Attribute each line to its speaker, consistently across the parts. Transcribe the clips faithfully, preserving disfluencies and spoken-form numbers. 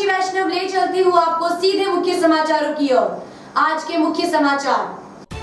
Speaker 1: रुचि वैष्णव ले चलती हूँ आपको सीधे मुख्य समाचारों की ओर। आज के मुख्य समाचार।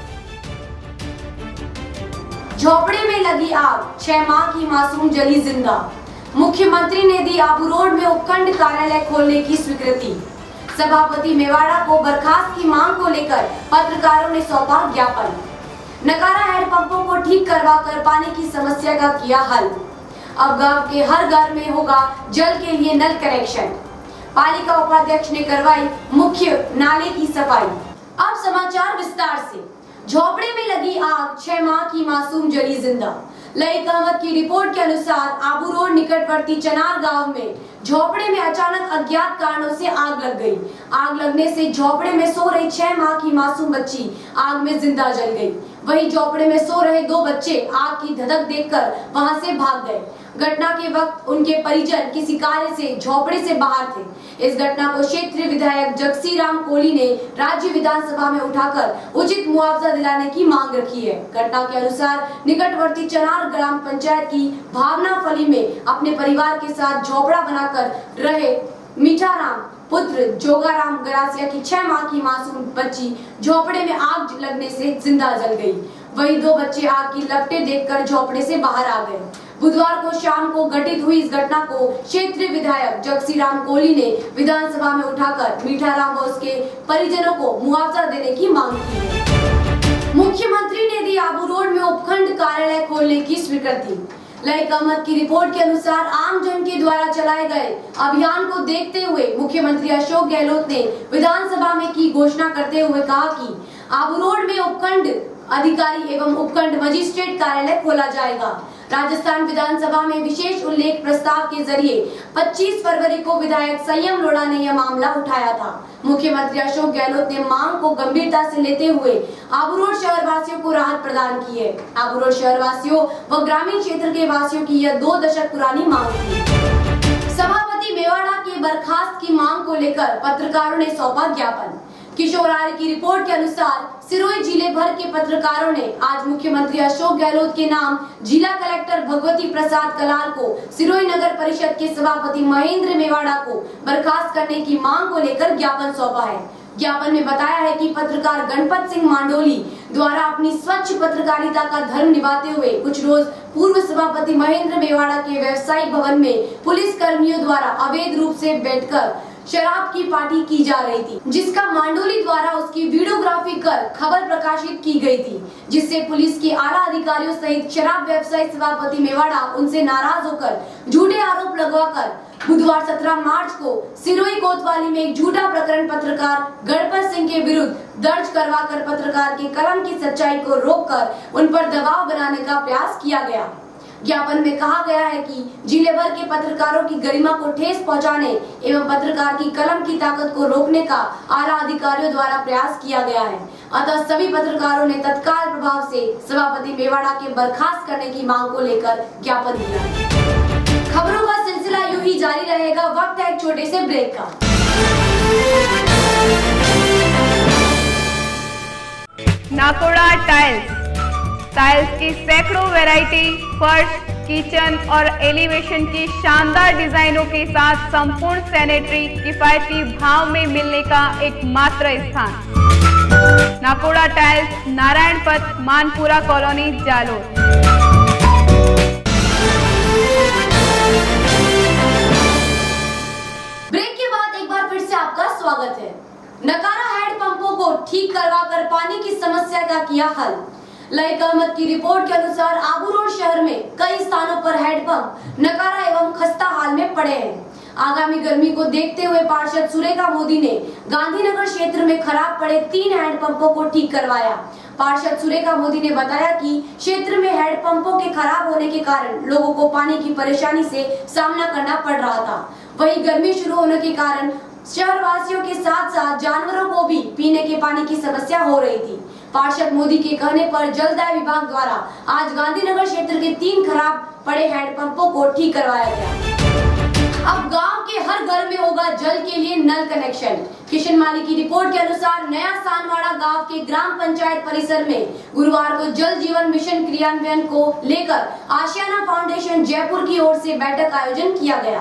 Speaker 1: झोपड़े में लगी आग, छह माह की मासूम जली जिंदा। मुख्यमंत्री ने दी आबू रोड में उपखंड कार्यालय खोलने की स्वीकृति। सभापति मेवाड़ा को बर्खास्त की मांग को लेकर पत्रकारों ने सौंपा ज्ञापन। नकारा हैंडपंपों को ठीक करवाकर पानी की समस्या का किया हल। अब गांव के हर घर में होगा जल के लिए नल कनेक्शन। पालिका उपाध्यक्ष ने करवाई मुख्य नाले की सफाई। अब समाचार विस्तार से। झोपड़े में लगी आग, छह माह की मासूम जली जिंदा। लईक अहमद की रिपोर्ट के अनुसार आबू रोड निकटवर्ती चनार गांव में झोपड़े में अचानक अज्ञात कारणों से आग लग गई। आग लगने से झोपड़े में सो रही छह माह की मासूम बच्ची आग में जिंदा जल गई। वहीं झोपड़े में सो रहे दो बच्चे आग की धधक देखकर वहां से भाग गए। घटना के वक्त उनके परिजन किसी कार्य से झोपड़े से बाहर थे। इस घटना को क्षेत्रीय विधायक जगसी राम कोली ने राज्य विधानसभा में उठाकर उचित मुआवजा दिलाने की मांग रखी है। घटना के अनुसार निकटवर्ती चनार ग्राम पंचायत की भावना फली में अपने परिवार के साथ झोपड़ा बनाकर रहे मीठाराम पुत्र जोगाराम गरासिया की छह माह की मासूम बच्ची झोपड़े में आग लगने से जिंदा जल गई। वहीं दो बच्चे आग की लपटें देखकर झोपड़े से बाहर आ गए। बुधवार को शाम को घटित हुई इस घटना को क्षेत्रीय विधायक जगसी राम कोली ने विधानसभा में उठाकर मीठाराम व उसके परिजनों को मुआवजा देने की मांग की है। मुख्यमंत्री ने दी आबू रोड में उपखंड कार्यालय खोलने की स्वीकृति। लईक अहमद की रिपोर्ट के अनुसार आम जन के द्वारा चलाए गए अभियान को देखते हुए मुख्यमंत्री अशोक गहलोत ने विधानसभा में की घोषणा करते हुए कहा कि आबू रोड में उपखंड अधिकारी एवं उपखंड मजिस्ट्रेट कार्यालय खोला जाएगा। राजस्थान विधानसभा में विशेष उल्लेख प्रस्ताव के जरिए पच्चीस फरवरी को विधायक संयम लोढ़ा ने यह मामला उठाया था। मुख्यमंत्री अशोक गहलोत ने मांग को गंभीरता से लेते हुए आबू रोड शहर वासियों को राहत प्रदान की है। आबू रोड शहर वासियों व ग्रामीण क्षेत्र के वासियों की यह दो दशक पुरानी मांग थी। सभापति मेवाड़ा के बर्खास्त की मांग को लेकर पत्रकारों ने सौंपा ज्ञापन। किशोर आर्य की रिपोर्ट के अनुसार सिरोही जिले भर के पत्रकारों ने आज मुख्यमंत्री अशोक गहलोत के नाम जिला कलेक्टर भगवती प्रसाद कलाल को सिरोही नगर परिषद के सभापति महेंद्र मेवाड़ा को बर्खास्त करने की मांग को लेकर ज्ञापन सौंपा है। ज्ञापन में बताया है कि पत्रकार गणपत सिंह मांडोली द्वारा अपनी स्वच्छ पत्रकारिता का धर्म निभाते हुए कुछ रोज पूर्व सभापति महेंद्र मेवाड़ा के व्यवसायिक भवन में पुलिस कर्मियों द्वारा अवैध रूप से बैठकर शराब की पार्टी की जा रही थी, जिसका मांडोली द्वारा उसकी वीडियोग्राफी कर खबर प्रकाशित की गई थी, जिससे पुलिस के आला अधिकारियों सहित शराब व्यवसायी सभापति मेवाड़ा उनसे नाराज होकर झूठे आरोप लगवाकर बुधवार सत्रह मार्च को सिरोही कोतवाली में एक झूठा प्रकरण पत्रकार गणपत सिंह के विरुद्ध दर्ज करवाकर पत्रकार के कलम की सच्चाई को रोककर उन पर दबाव बनाने का प्रयास किया गया। ज्ञापन में कहा गया है कि जिले भर के पत्रकारों की गरिमा को ठेस पहुंचाने एवं पत्रकार की कलम की ताकत को रोकने का आला अधिकारियों द्वारा प्रयास किया गया है। अतः सभी पत्रकारों ने तत्काल प्रभाव से सभापति मेवाड़ा के बर्खास्त करने की मांग को लेकर ज्ञापन दिया। खबरों का सिलसिला यूं ही जारी रहेगा। वक्त है एक छोटे से ब्रेक का।
Speaker 2: नाकोड़ा टाइल्स टाइल्स की सैकड़ों वैरायटी, फर्श, किचन और एलिवेशन की शानदार डिजाइनों के साथ संपूर्ण सैनिटरी किफायती भाव में मिलने का एकमात्र स्थान। नाकोड़ा टाइल्स, नारायण पथ, मानपुरा कॉलोनी, जालोर।
Speaker 1: ब्रेक के बाद एक बार फिर से आपका स्वागत है। नकारा हैंडपंपों को ठीक करवाकर पानी की समस्या का किया हल। लईक अहमद की रिपोर्ट के अनुसार आबू रोड शहर में कई स्थानों पर हैंडपंप नकारा एवं खस्ता हाल में पड़े हैं। आगामी गर्मी को देखते हुए पार्षद सुरेखा मोदी ने गांधीनगर क्षेत्र में खराब पड़े तीन हैंडपंपों को ठीक करवाया। पार्षद सुरेखा मोदी ने बताया कि क्षेत्र में हैंडपंपों के खराब होने के कारण लोगों को पानी की परेशानी से सामना करना पड़ रहा था। वहीं गर्मी शुरू होने के कारण शहर वासियों के साथ साथ जानवरों को भी पीने के पानी की समस्या हो रही थी। पार्षद मोदी के कहने पर जलदाय विभाग द्वारा आज गांधीनगर क्षेत्र के तीन खराब पड़े हैंडपंपों को ठीक करवाया गया। अब गांव के हर घर में होगा जल के लिए नल कनेक्शन। किशन माली की रिपोर्ट के अनुसार नया सानवाड़ा गांव के ग्राम पंचायत परिसर में गुरुवार को जल जीवन मिशन क्रियान्वयन को लेकर आशियाना फाउंडेशन जयपुर की ओर से बैठक आयोजन किया गया।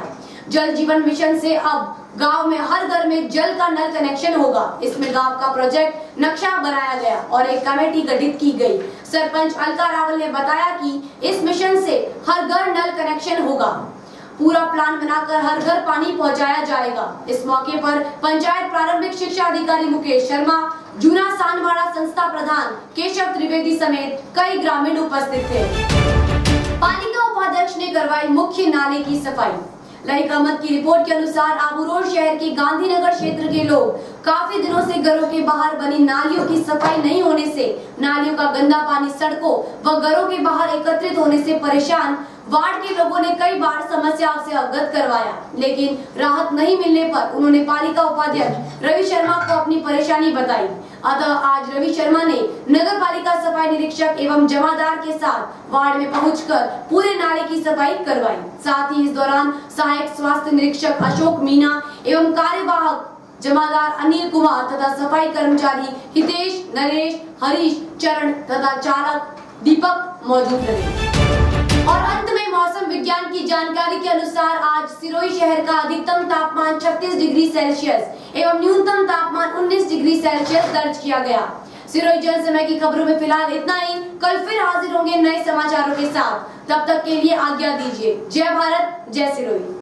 Speaker 1: जल जीवन मिशन से अब गांव में हर घर में जल का नल कनेक्शन होगा। इसमें गांव का प्रोजेक्ट नक्शा बनाया गया और एक कमेटी गठित की गई। सरपंच अलका रावल ने बताया कि इस मिशन से हर घर नल कनेक्शन होगा। पूरा प्लान बनाकर हर घर पानी पहुंचाया जाएगा। इस मौके पर पंचायत प्रारंभिक शिक्षा अधिकारी मुकेश शर्मा, जूना सानवाड़ा संस्था प्रधान केशव त्रिवेदी समेत कई ग्रामीण उपस्थित थे। पालिका उपाध्यक्ष ने करवाई मुख्य नाले की सफाई। लाइक अहमद की रिपोर्ट के अनुसार आबू रोड शहर के गांधीनगर क्षेत्र के लोग काफी दिनों से घरों के बाहर बनी नालियों की सफाई नहीं होने से नालियों का गंदा पानी सड़कों व घरों के बाहर एकत्रित होने से परेशान। वार्ड के लोगों ने कई बार समस्या से अवगत करवाया, लेकिन राहत नहीं मिलने पर उन्होंने पालिका उपाध्यक्ष रवि शर्मा को अपनी परेशानी बताई। अतः आज रवि शर्मा ने नगर पालिका सफाई निरीक्षक एवं जमादार के साथ वार्ड में पहुंचकर पूरे नाले की सफाई करवाई। साथ ही इस दौरान सहायक स्वास्थ्य निरीक्षक अशोक मीना एवं कार्यवाहक जमादार अनिल कुमार तथा सफाई कर्मचारी हितेश, नरेश, हरीश, चरण तथा चालक दीपक मौजूद रहे। और अंत में मौसम विज्ञान की जानकारी के अनुसार आज सिरोही शहर का अधिकतम तापमान छत्तीस डिग्री सेल्सियस एवं न्यूनतम तापमान उन्नीस डिग्री सेल्सियस दर्ज किया गया। सिरोही जल समय की खबरों में फिलहाल इतना ही। कल फिर हाजिर होंगे नए समाचारों के साथ। तब तक के लिए आज्ञा दीजिए। जय भारत, जय सिरोही।